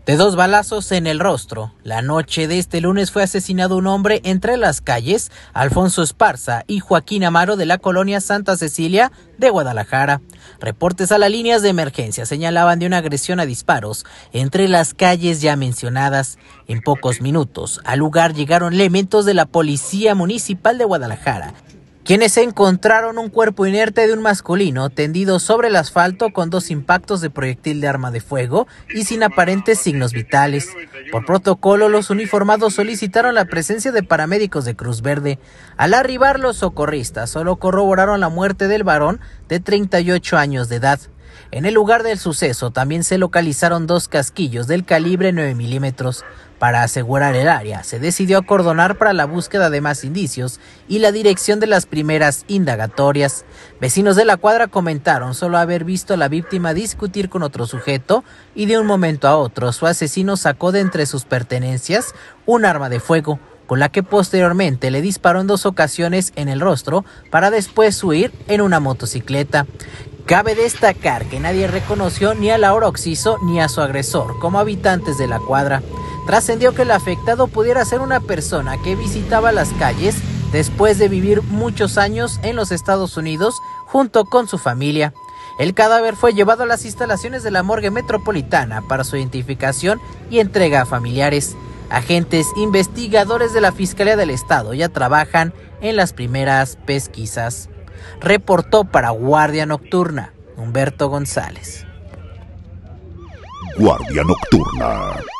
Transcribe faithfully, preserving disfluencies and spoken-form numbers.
De dos balazos en el rostro, la noche de este lunes fue asesinado un hombre entre las calles Alfonso Esparza y Joaquín Amaro de la colonia Santa Cecilia de Guadalajara. Reportes a las líneas de emergencia señalaban de una agresión a disparos entre las calles ya mencionadas. En pocos minutos, al lugar llegaron elementos de la Policía Municipal de Guadalajara, quienes encontraron un cuerpo inerte de un masculino tendido sobre el asfalto con dos impactos de proyectil de arma de fuego y sin aparentes signos vitales. Por protocolo, los uniformados solicitaron la presencia de paramédicos de Cruz Verde. Al arribar, los socorristas solo corroboraron la muerte del varón de treinta y ocho años de edad. En el lugar del suceso también se localizaron dos casquillos del calibre nueve milímetros. Para asegurar el área, se decidió acordonar para la búsqueda de más indicios y la dirección de las primeras indagatorias. Vecinos de la cuadra comentaron solo haber visto a la víctima discutir con otro sujeto y de un momento a otro su asesino sacó de entre sus pertenencias un arma de fuego, con la que posteriormente le disparó en dos ocasiones en el rostro para después huir en una motocicleta. Cabe destacar que nadie reconoció ni a Laura Oxiso ni a su agresor como habitantes de la cuadra. Trascendió que el afectado pudiera ser una persona que visitaba las calles después de vivir muchos años en los Estados Unidos junto con su familia. El cadáver fue llevado a las instalaciones de la morgue metropolitana para su identificación y entrega a familiares. Agentes investigadores de la Fiscalía del Estado ya trabajan en las primeras pesquisas. Reportó para Guardia Nocturna, Humberto González. Guardia Nocturna.